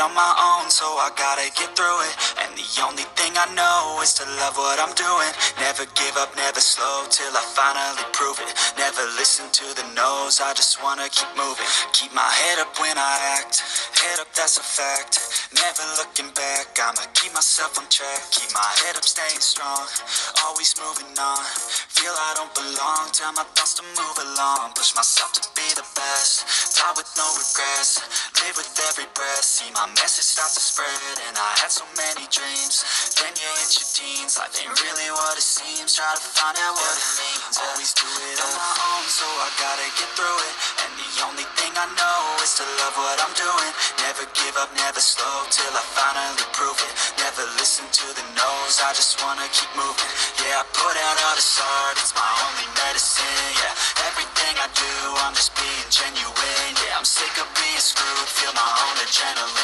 on my own, so I gotta get through it. And the only thing I know is to love what I'm doing. Never give up, never slow, till I finally prove it. Never listen to the no's, I just wanna keep moving. Keep my head up when I act, head up, that's a fact. Never looking back, I'ma keep myself on track. Keep my head up, staying strong, always moving on. Feel I don't belong, tell my thoughts to move along. Push myself to be the best, die with no regrets. Live with every breath, see my message start to spread. And I had so many dreams, then you hit your teens. Life ain't really what it seems, try to find out what it means. Always do it on my own, so I gotta get through it. And the only thing I know is to love what I'm doing. Never give up, never slow, till I finally prove it. Never listen to the no's, I just wanna keep moving. Yeah, I put out all this art, it's my only medicine. Yeah, everything I do, I'm just being genuine. Yeah, I'm sick of being screwed, feel my own adrenaline.